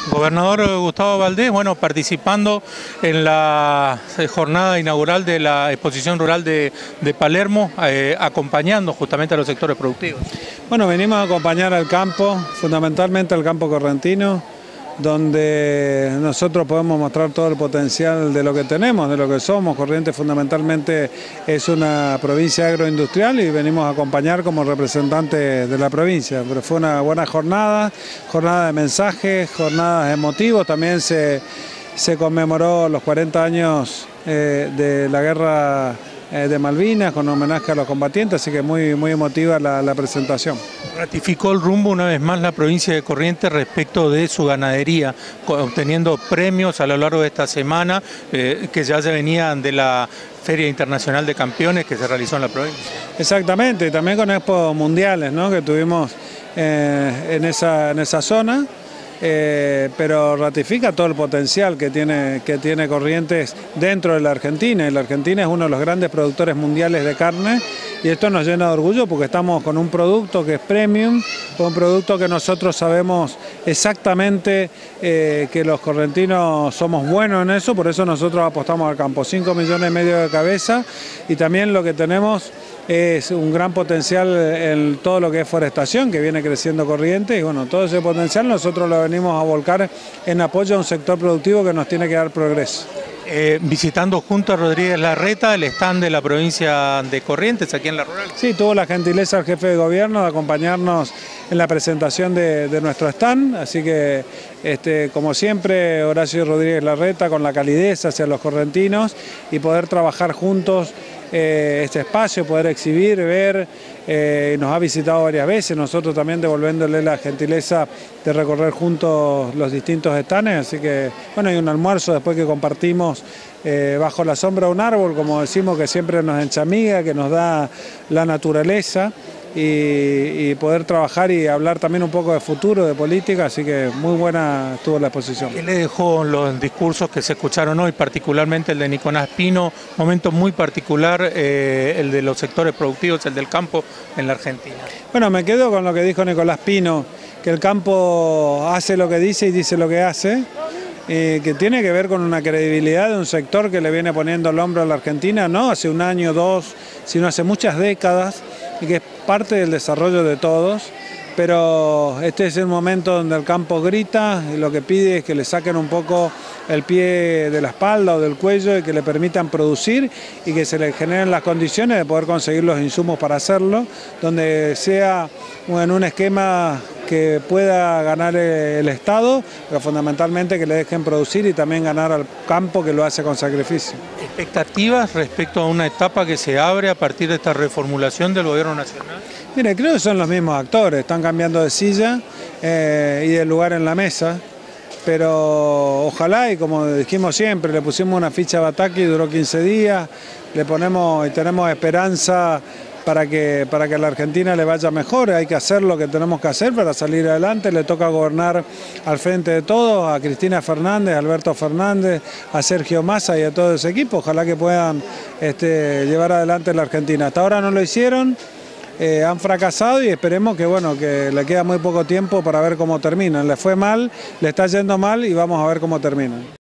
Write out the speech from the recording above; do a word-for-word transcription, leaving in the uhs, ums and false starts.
Gobernador Gustavo Valdés, bueno, participando en la jornada inaugural de la exposición rural de, de Palermo, eh, acompañando justamente a los sectores productivos. Bueno, venimos a acompañar al campo, fundamentalmente al campo correntino, donde nosotros podemos mostrar todo el potencial de lo que tenemos, de lo que somos. Corrientes fundamentalmente es una provincia agroindustrial y venimos a acompañar como representantes de la provincia. Pero fue una buena jornada, jornada de mensajes, jornadas emotivos. También se, se conmemoró los cuarenta años eh, de la guerra de Malvinas, con homenaje a los combatientes, así que muy, muy emotiva la, la presentación. Ratificó el rumbo una vez más la provincia de Corrientes respecto de su ganadería, obteniendo premios a lo largo de esta semana, eh, que ya se venían de la Feria Internacional de Campeones que se realizó en la provincia. Exactamente, y también con expos mundiales, ¿no?, que tuvimos eh, en, esa, en esa zona. Eh, pero ratifica todo el potencial que tiene, que tiene Corrientes dentro de la Argentina, y la Argentina es uno de los grandes productores mundiales de carne, y esto nos llena de orgullo porque estamos con un producto que es premium, un producto que nosotros sabemos exactamente eh, que los correntinos somos buenos en eso, por eso nosotros apostamos al campo, cinco millones y medio de cabeza, y también lo que tenemos es un gran potencial en todo lo que es forestación, que viene creciendo Corrientes, y bueno, todo ese potencial nosotros lo venimos a volcar en apoyo a un sector productivo que nos tiene que dar progreso. Eh, visitando junto a Rodríguez Larreta el stand de la provincia de Corrientes, aquí en la rural. Sí, tuvo la gentileza el jefe de gobierno de acompañarnos en la presentación de, de nuestro stand, así que este, como siempre Horacio Rodríguez Larreta con la calidez hacia los correntinos y poder trabajar juntos eh, este espacio, poder exhibir, ver, eh, nos ha visitado varias veces, nosotros también devolviéndole la gentileza de recorrer juntos los distintos stands, así que bueno, hay un almuerzo después que compartimos eh, bajo la sombra de un árbol, como decimos, que siempre nos enchamiga, que nos da la naturaleza. Y, y poder trabajar y hablar también un poco de futuro, de política, así que muy buena estuvo la exposición. ¿Qué le dejó los discursos que se escucharon hoy, particularmente el de Nicolás Pino, momento muy particular, eh, el de los sectores productivos, el del campo en la Argentina? Bueno, me quedo con lo que dijo Nicolás Pino, que el campo hace lo que dice y dice lo que hace, eh, que tiene que ver con una credibilidad de un sector que le viene poniendo el hombro a la Argentina, no hace un año, dos, sino hace muchas décadas, y que es parte del desarrollo de todos, pero este es el momento donde el campo grita y lo que pide es que le saquen un poco el pie de la espalda o del cuello y que le permitan producir y que se le generen las condiciones de poder conseguir los insumos para hacerlo, donde sea en un esquema que pueda ganar el Estado, pero fundamentalmente que le dejen producir y también ganar al campo que lo hace con sacrificio. ¿Expectativas respecto a una etapa que se abre a partir de esta reformulación del Gobierno Nacional? Mire, creo que son los mismos actores, están cambiando de silla eh, y de lugar en la mesa, pero ojalá, y como dijimos siempre, le pusimos una ficha a Bataki, duró quince días, le ponemos y tenemos esperanza para que, para que a la Argentina le vaya mejor, hay que hacer lo que tenemos que hacer para salir adelante, le toca gobernar al frente de todos, a Cristina Fernández, a Alberto Fernández, a Sergio Massa y a todo ese equipo, ojalá que puedan este, llevar adelante la Argentina. Hasta ahora no lo hicieron, eh, han fracasado y esperemos que, bueno, que le queda muy poco tiempo para ver cómo terminan. Le fue mal, le está yendo mal y vamos a ver cómo terminan.